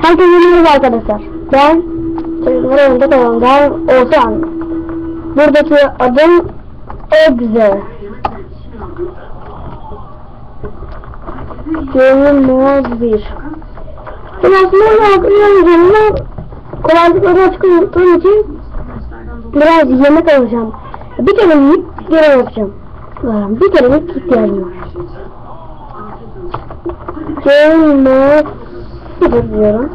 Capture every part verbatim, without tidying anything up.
Herkese merhaba arkadaşlar. Ben çocuklar oyunda tamamdan Oğuzhan. Buradaki adım Egze. Görünmez bir. Ben aslında onu hatırlamayacağım ama kolaylıkları açık unuttuğum için biraz yemek alacağım. Bir kere yiyip geri yapacağım. Bir kere yiyip ihtiyacım var. Görünmez bir diyorum.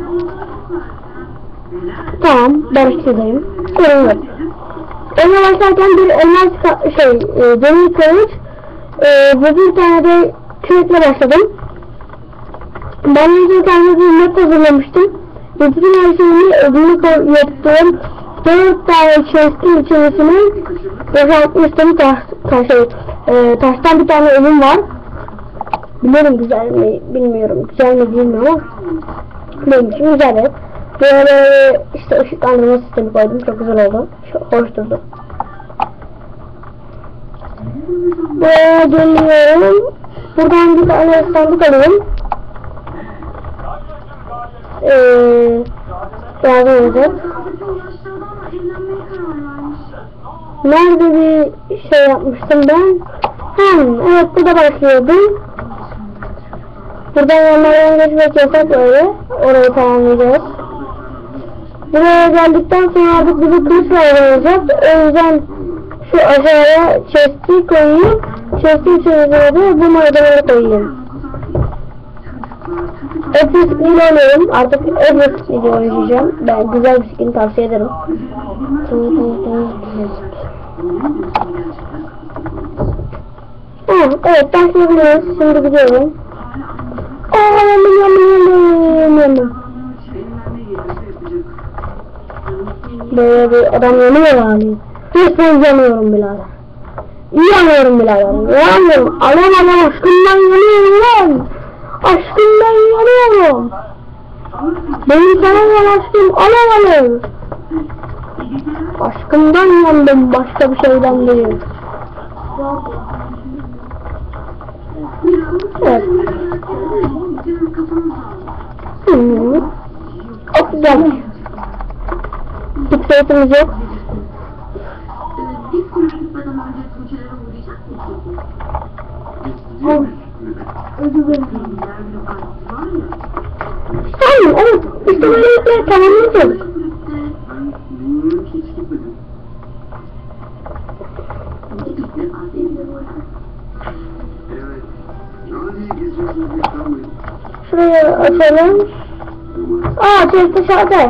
Tamam, barışçıdayım. Sorun yok. Oyuna başlarken bir elmas şey, e, demir kılıç e, ve bir tane de kürekle başladım. Ben bir tane bir not hazırlamıştım. Bütün her şeyini ödülü yaptığım dört tane chest'in içerisine boşaltmıştım. Taş, taş, e, taştan bir tane ölüm var. Biliyorum güzel mi bilmiyorum, güzel mi bilmiyorum ama benim için güzel evet. Böyle işte ışıklandırma sistemi koydum, çok güzel oldu, çok hoş durdu. Buraya dönüyorum, buradan bir tane sandık alayım. Eee lazım olacak. Nerede bir şey yapmıştım ben? Hmm, evet burada başlıyordum. Buradan yanlardan geçmek yasak böyle. Orayı tamamlayacağız. Buraya geldikten sonra artık bizi kılıç olacak. O yüzden şu aşağıya chest'i koyayım. Chest'in içerisine de bu malzemeleri koyayım. Everest skin'i oynuyorum. Artık Everest skin'i oynayacağım. Ben güzel bir skin tavsiye ederim. Ha, evet başlayabiliriz. Şimdi gidiyorum. Böyle bir adam yanıyor yani. Resmen yanıyorum birader. Yanıyorum birader. Yanıyorum. Alam alam aşkımdan yanıyorum lan. Aşkımdan yanıyorum. Benim sana olan aşkım alam alam. Aşkımdan yandım, başka bir şeyden değil. Evet. Hmm. Oksijen. Yükseltimiz yok. Tamam, evet. İşte böyle yükler tamamlayacağız. Şurayı açalım. Aa, chest'e şalter.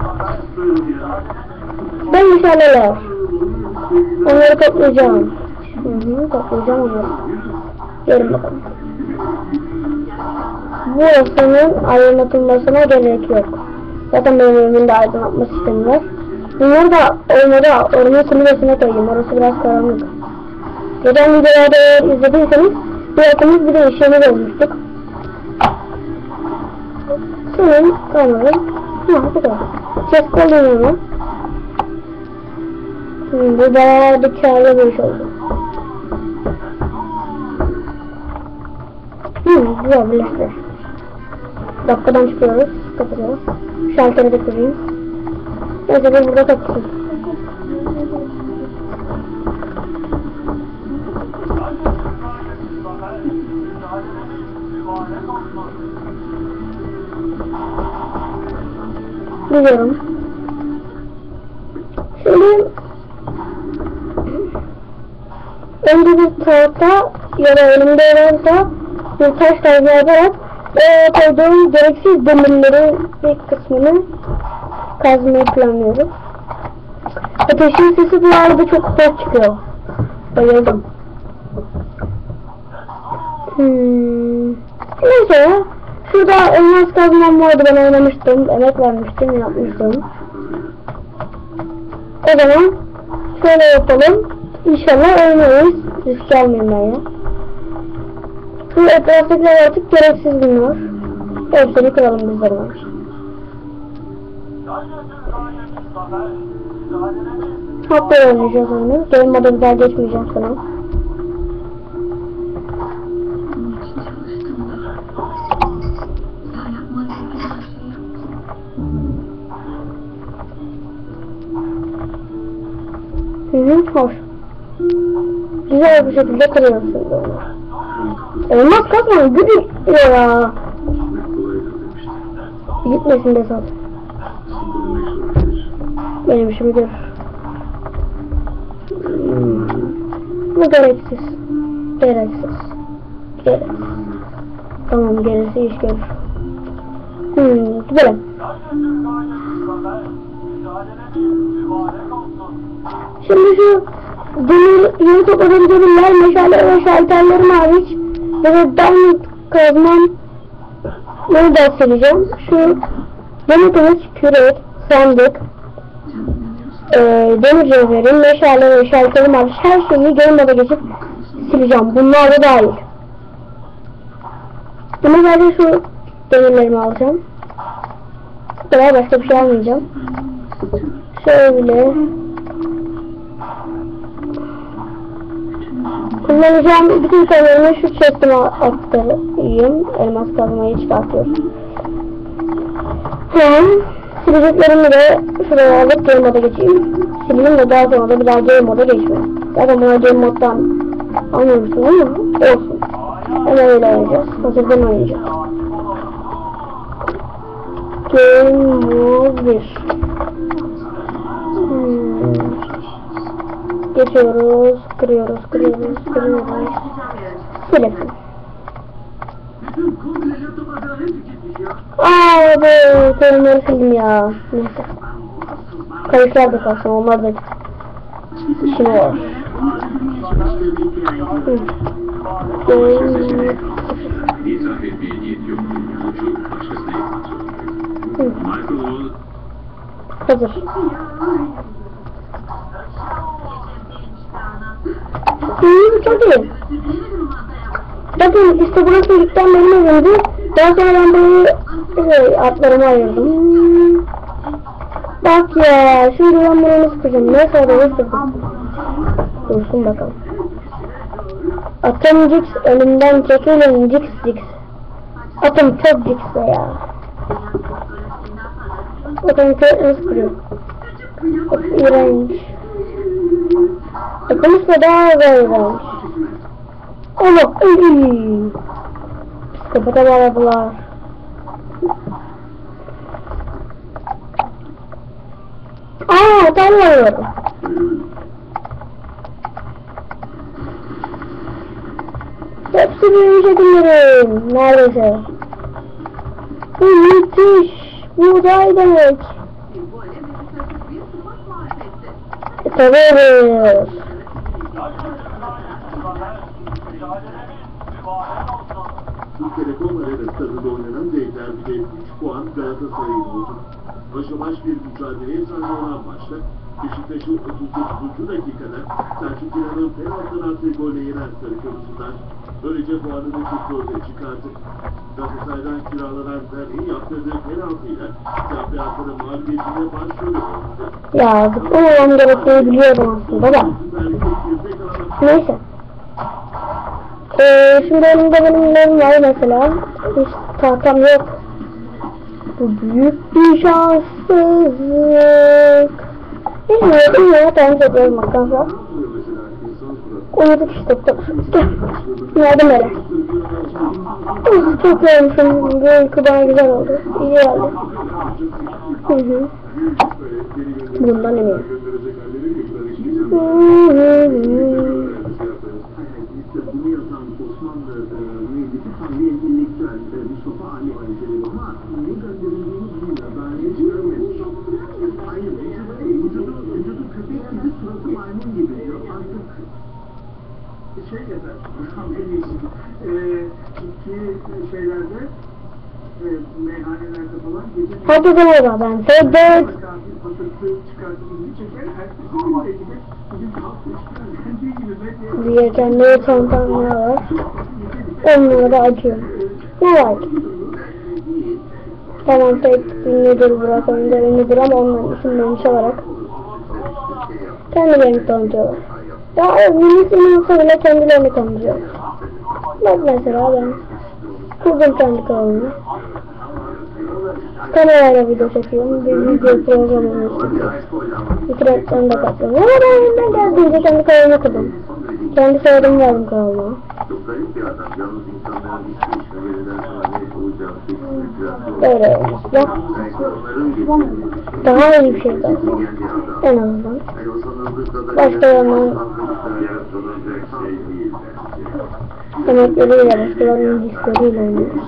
Ben meşaleler. Onları toplayacağım. Hı hı, toplayacağım onları. Gelin bakalım. Burasının aydınlatılmasına gerek yok. Zaten benim evimde aydınlatma sistemi var. Bunları da olmadı, ormanın kulübesine koyayım. Orası biraz karanlık. Geçen videolarda eğer izlediyseniz bir yakınız bir de işlemez olmuştuk. Senin kamerayı. Ha, bu kadar. Chest alayım onu. Hmm, bu bayağı bir kârlı bir iş oldu. Hmm, güzel birleştir. Dakikadan çıkıyoruz. Kapatıyoruz. Şalteri de kırayım. Neyse ben burada kapatayım. Biliyorum. Şimdi önce bir tahta ya da elimde varsa bir taş tarzı yaparak e, koyduğum gereksiz demirlerin bir kısmını kazmayı planlıyorum. Ateşin sesi bu arada çok hoş çıkıyor. Bayıldım. Hmm. Neyse ya. Şurada elmas kazmam vardı, ben oynamıştım, emek vermiştim, yapmıştım. O zaman şöyle yapalım. İnşallah oynarız. Risk almayayım ben ya. Şu etraftakiler artık gereksiz bunlar. Hepsini kıralım biz de var. Hatta oynayacağız onu. Game moda bir daha geçmeyeceğim sana. Hoş. Güzel bir şekilde kırıyorsun onu. Elmas kasma gidiyor ya. Gitmesin de sat. Benim işimi görür. Hmm. Bu gereksiz. Gereksiz. Gereksiz. Tamam, gerisi iş görür. Hmm, güzel. Şimdi şu demir yeni topladığım demirler, meşale ve şalterlerim hariç ve de diamond kazmam bunu da sileceğim. Şu demir kılıç, kürek, sandık, e, demir cevherim, meşale ve şalterim hariç her şeyi game moda geçip sileceğim. Bunlar da dahil. Ama sadece şu demirlerimi alacağım. Daha başka bir şey almayacağım. Şöyle kullanacağım bütün sayılarını şu chest'ime aktarayım. Elmas kazmayı çıkartıyorum. Tamam. Sileceklerimi de şuraya alıp game moda geçeyim. Sileyim de daha sonra da bir daha game moda geçmeyeyim. Zaten buna game moddan anlamışsın ama olsun. Hemen öyle oynayacağız. Hazırdan oynayacağız. Game mode bir. Hmm. Geçiyoruz, kırıyoruz, kırıyoruz, kırıyoruz. Silip. Aaa be, terimleri sildim ya. Neyse. Kayıklar da kalsın, onlar da işim var. İtiraf etmeye niyet yok. Suçu başkasına yıkmak zorundayız. Michael Hazır. Hmm, çok iyi. Bakın işte burası ilkten benim evimdi. Daha sonra ben burayı şey, atlarıma ayırdım. Hmm. Bak ya, şimdi ben burayı nasıl kıracağım? Ne sonra nasıl kıracağım? Dursun bakalım. Atım Cix önümden çekilin Cix Cix. Atım çok Cix'te ya. Bakın nasıl kırıyor. Çok iğrenç. Bakımızda daha da iğrenç. Allah iyy. Psikopata bağladılar. Aaa tanıyorum. Hepsi büyümüş edinlerim. Neredeyse. Bu müthiş. Bu da demek. E tabii. Türk Telekom Arena stadında oynanan derbide üç puan Galatasaray'ın oldu. Başa baş bir mücadeleye sahne olan maçta Beşiktaş'ın otuz dokuzuncu dakikada Selçuk İnan'ın penaltıdan attığı golle yenen sarı kırmızılar böylece puanını kırk dörde çıkardı. Galatasaray'dan kiralanan Zerrin yaptırdığı penaltıyla Şampiyonatların mağlubiyetine başrolü oldu. Ya zıplamamam gerektiğini biliyordum aslında da. Neyse. Ee, şimdi elimde benim neyim var mesela. Hiç tahtam yok. Bu büyük bir şanssızlık. Hiç yedim ya, tanrı ediyorum bakkansa. Uyuduk işte. Gel. Yardım hele. Çok yormuşum. Bu uyku bana güzel oldu. İyi geldi. Hı hı. Bundan eminim. Hı hı hı. Bunu yazan Osmanlı müellisi Tanrı entelektüel Mustafa Ali Aleyhisselam ama ne gönderildiğini bilmiyor. Daha hiç görmemiş. Hayır, vücudu, vücudu köpek gibi, suratı maymun gibi diyor. Artık şey yazar, en iyisi. Ki şeylerde, meyhanelerde falan gece... Herkese merhaba, ben Sedat. Diye kendi çantamlar var. Onları da açıyorum. Ne var ki? Tamam, pek ünlüdür Burak Önder ünlüdür ama onların isimlerini çalarak kendilerini tanıtıyorlar. Ya birisinin olsa bile kendilerini tanıtıyorlar. Bak mesela ben kurdum kendi kanalımı. kamerayla video çekiyorum. Bir video programı çekiyorum. İki reklamı da katlıyorum. Ama ben elimden geldiğince kendi kanalımı kurdum. Kendi soyadım verdim kanalıma. Çok garip bir adam. Yalnız insanların hiçbir işine veriden sonra ne olacağını pek Böyle bak. Daha iyi bir şey daha. En azından. Başka yandan emekleriyle başkalarının hisleriyle oynuyoruz.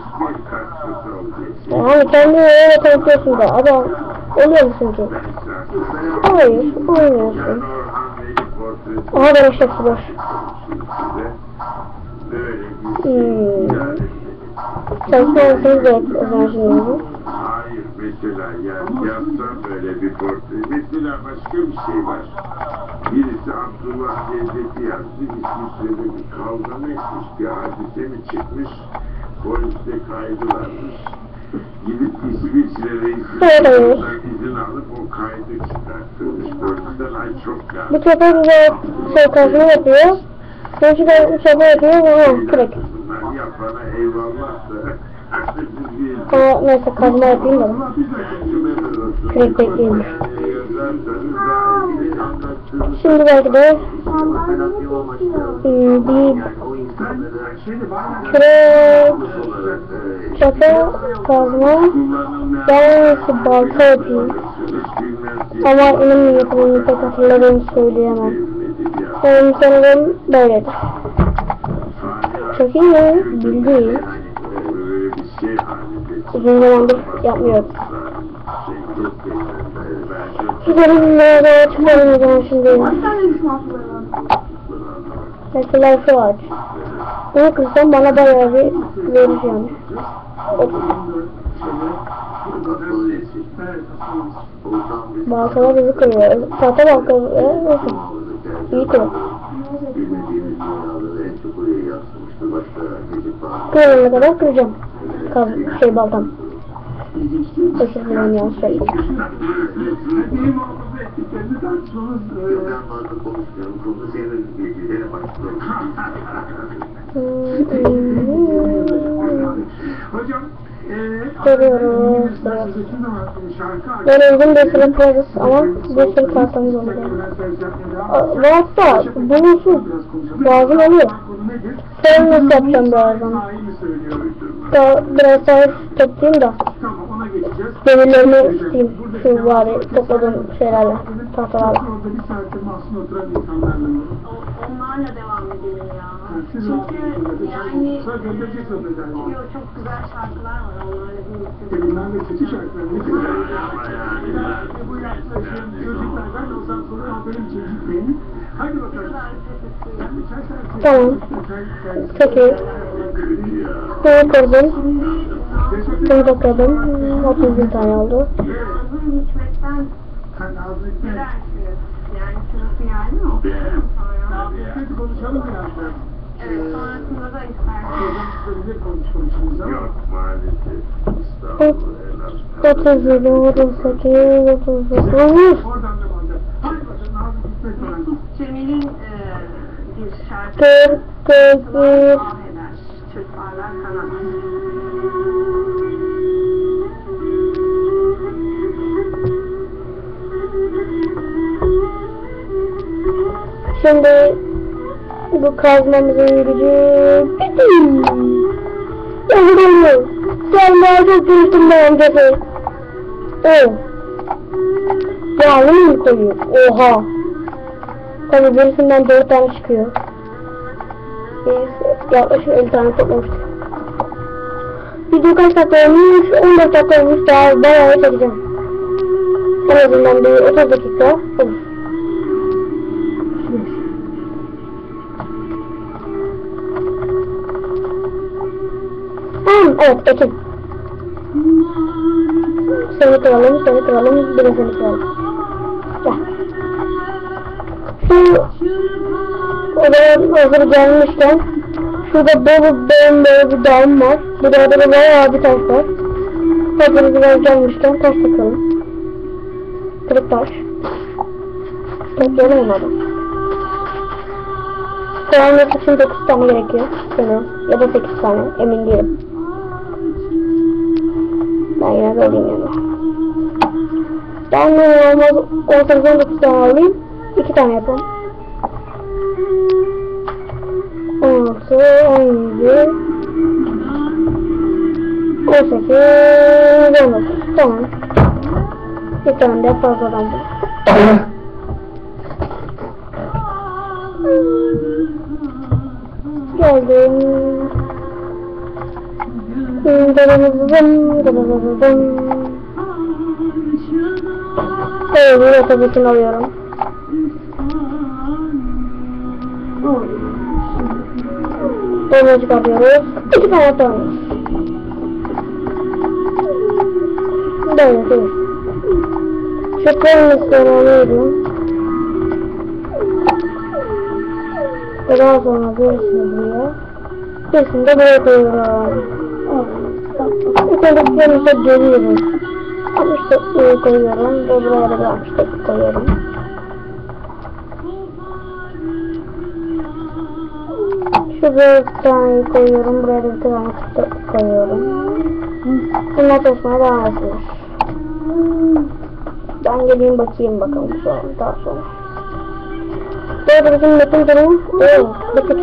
Yani kendini öyle tanıtıyorsun da adam oluyor musun ki? Hayır, oynuyorsun. Aha ben eşekçi boş. Hmm. Çalışmamışsınız da o zaman şimdi. Hayır, mesela yani yapsam böyle bir portre. Mesela başka bir şey var. Birisi Abdullah Cevdet'i yazdı. İsviçre'de bir kavga mı etmiş, bir hadise mi çıkmış? Poliste kaydı varmış. Gidip İsviçre reisinden izin alıp o kaydı çıkarttırmış. Polisten ay çok lazım. Bu çapa bize şey kazma yapıyor. Çünkü ben çapa yapıyor bunu direkt. Bunlar yapana eyvallah da. Ama neyse kazma yapayım da. Direkt bekleyeyim. Şimdi belki de hmm, bir kürek, çapa, kazma, ben şu balta yapayım. Ama inanın yapımını pek hatırladığımı söyleyemem. Benim sanırım böyledir. Çok iyi mi? Bildiğim. Uzun zamandır yapmıyorum. Gidelim nereye çıkalım o zaman şimdi. Mesela şu ağaç. Bunu kırsam bana bayağı bir verir yani. Baltalar bizi kırıyor. Tahta baltaları nasıl? İyi kırıyor. Kırılana kadar kıracağım. Kaz şey baltam. Özür dilerim yanlış söyledim. Görüyoruz. Böyle uzun bir süre koyarız ama bir sürü kartımız olacak. Vasta bulunsun. Lazım oluyor. Sen nasıl yapacağım birazdan? Daha biraz daha toplayayım da. Demirlerimi isteyeyim. Şu bari topladığım şeylerle. Tahtalarla. Onlarla devam edelim ya. Çünkü yani yok, çok güzel şarkılar var onlarla birlikte. Bunlarla kötü şarkılar ne güzel. Bu yaklaşım çocuklardan ondan sonra benim çocuklarım. Hadi bakalım. Tamam. Çok iyi. Suyu kırdım. Suyu da kırdım. otuz bir tane oldu. Ağzını içmekten neler yani sırası yani mi? Okuyalım sonra. Hadi konuşalım biraz da. Evet, sonrasında da istersen. konuşmamız Yok maalesef. otuz yedi, otuz sekiz, otuz dokuz. Oradan da bağlı. Hadi bakalım ağzı gitmek lazım. Cemil'in e, bir şarkısı. kırk, kırk bir. Türk Parlar Kanat. Şimdi bu kazmamızın gücü bitti. Yavrum, sen daha çok düştün bence. Oh. Yağlı mı koyuyor? Oha. Tabii birisinden dört tane çıkıyor. Birisi yaklaşık elli tane toplamıştır. Video kaç dakika olmuş? on dört dakika olmuş. Daha bayağı çekeceğim. En azından bir otuz dakika olur. Tamam, evet, Ekin. Seni kıralım, seni kıralım, bir de seni kıralım. Gel. Şu odaya hazır gelmişken şurada dolu bembeyaz bir dağım var. Bir de orada bayağı bir taş var. Hazır biraz gelmişken taş takalım. Kırık taş. Toplayalım onları. Karanlık için dokuz tane gerekiyor. Sanırım. Ya da sekiz tane. Emin değilim. Ben yine tane alayım yani. Ben ne olmaz on sekiz on dokuz tane alayım. iki tane yapalım. on altı, on yedi, on sekiz, on dokuz. Tamam. Bir tane de fazladan bu. Geldim. Evet, bir otobüsünü alıyorum. Dolma çıkartıyoruz. İki tane atalım. Böyle değil. Şu kırmızıları alıyorum. Daha sonra birisini buraya. Birisini de buraya koyuyorum. İçeriklerimize geliyoruz. altmış dokuz'u koyuyorum ve buraya da altmış dokuz koyuyorum. Şuraya bir tane koyuyorum, buraya da bir tane koyuyorum. Bunlar çalışmaya devam etsinler. Ben geleyim bakayım bakalım sonra, daha sonra. Böyle bizim metin durumu. Evet, bakın.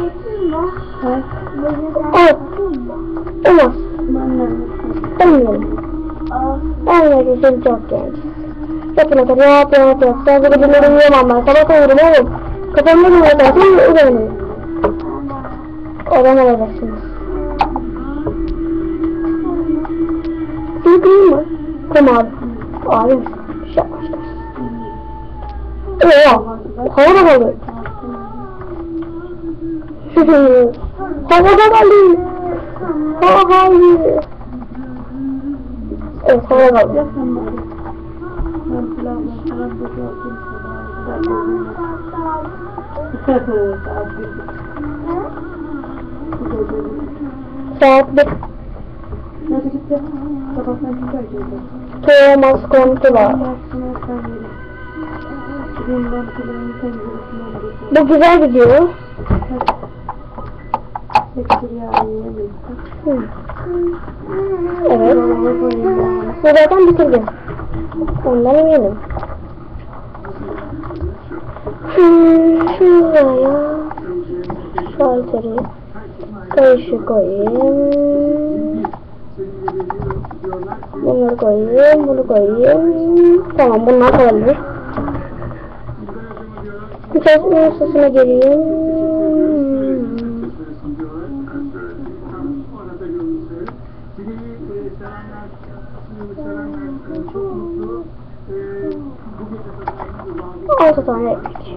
Evet. Olmaz. Olmuyorum. Olmuyorum, seni çok genç. Çok ne kadar rahat rahat rahat. Sadece geceleri uyuyamam ben. Sabah uyurum oğlum. Kafamda bir uyuyarsın, uyuyorum. Oradan alacaksınız. Seni kıyım mı? Kıyım abi. Abi bir şey yapmışlar. Ooo. Havada kaldı. Havada kaldı. Havada kaldı. Evet, havada kaldı. Saat bir. Thomas Kontrola. Bu güzel gidiyor. Hı. Evet. Bu zaten bitirdim. Ondan eminim. Şuraya şalteri karışık koyayım. Bunları koyayım, bunu koyayım. Tamam, bunlar koyulur. Bir çalışma ustasına geleyim. Altı tane ekmek.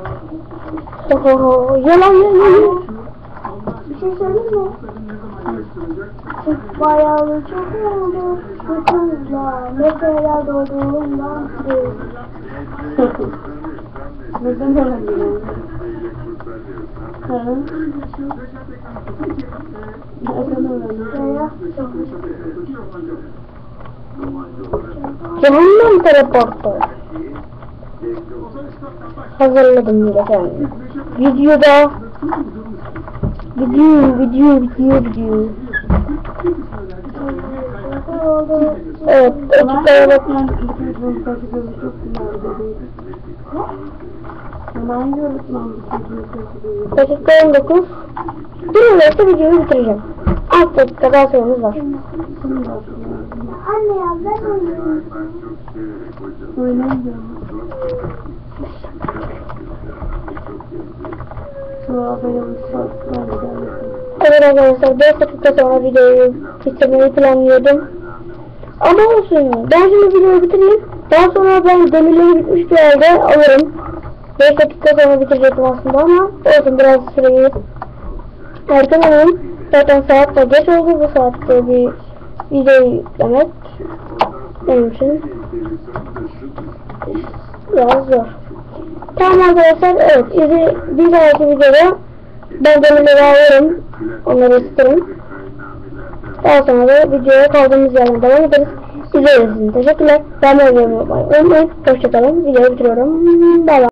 Oho, yalan yalan. Bir şey söyleyeyim mi? Bayağı çok oldu. Kızımla mesela doğduğumdan beri. Neden öğrendin? Hı? Neden öğrendin? Cehennem teleportu. Hazırladım bile kendim. Videoda Video, video, video, video. Evet, ekipaya bakın. Dakika on dokuz. Bir dakika videoyu bitireceğim. altı dakika daha süremiz var. Anne ya ben oynayayım. Oynayacağım. Evet arkadaşlar, beş dakika sonra videoyu bitirmeyi planlıyordum. Ama olsun, ben şimdi videoyu bitireyim. Daha sonra ben demirleri bitmiş bir halde alırım. beş dakika sonra bitirecektim aslında ama olsun, biraz süreyi erken alayım. Zaten saat de geç oldu, bu saatte bir video yüklemek benim için biraz zor. Tamam arkadaşlar, evet, izi, bir sonraki videoda ben demirleri alırım, onları ısıtırım. Daha sonra da videoya kaldığımız yerden devam ederiz. İzlediğiniz için teşekkürler. Ben de unutmayın. Hoşçakalın. Videoyu bitiriyorum. Bye bye.